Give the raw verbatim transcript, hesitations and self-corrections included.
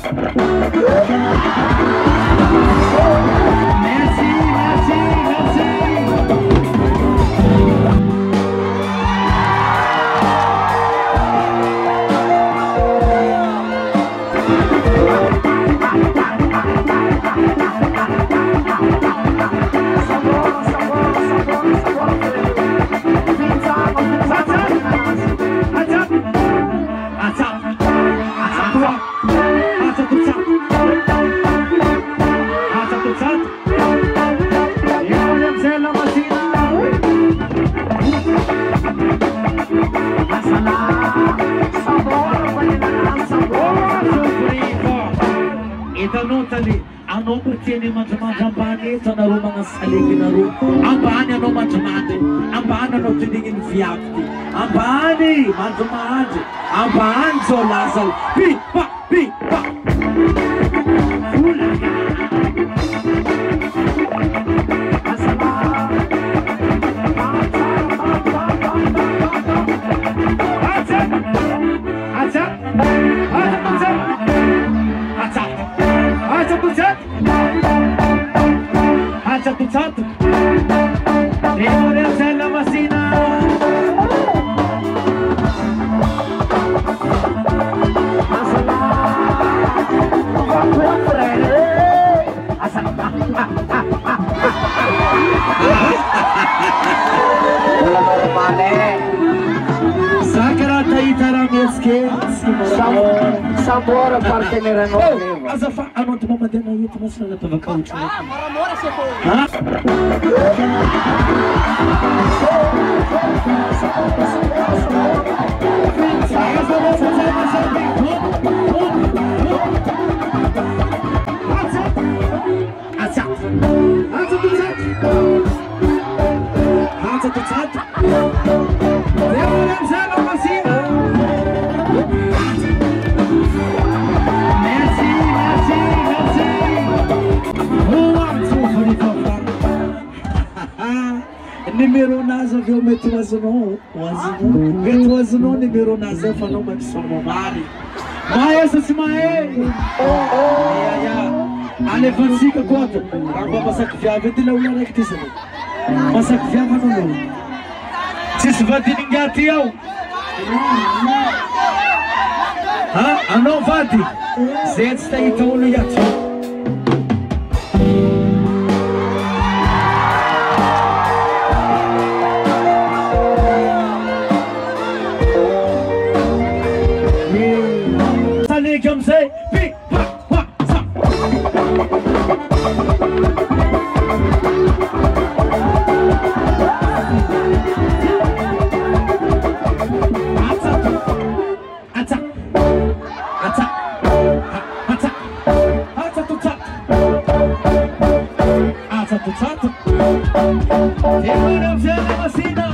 Anong pertiene manjamajambani sa naro mga saligi naro. Ang bani ano manjamati. Ang bani ano tinigin fiakti. Ang bani manjamaji. Ang bani so lasal. Pi pa pi pa. Satu Timur Sela Masina Sakara Taitara Meske Sabor partenera no. Azafa ano tu mama dena yito masala tu vakau chuna. Ah, maramora se ko. Ha? Acha. Acha tu chat. Acha tu chat. Timur Sela Masina. Numero nazo viu metu wazuno wazuno metu wazuno numero nazo falou mas somo mari mas essa mae ya ya ale vansika quanto agora passa que viava de lá olhar que tisa passa que viava no no se vai de ninguém tião ha ano vati zet está então no yato Come say, pick, pop, pop, stop. Attack, attack, attack, attack to top, attack to top. Timur Sela Masina.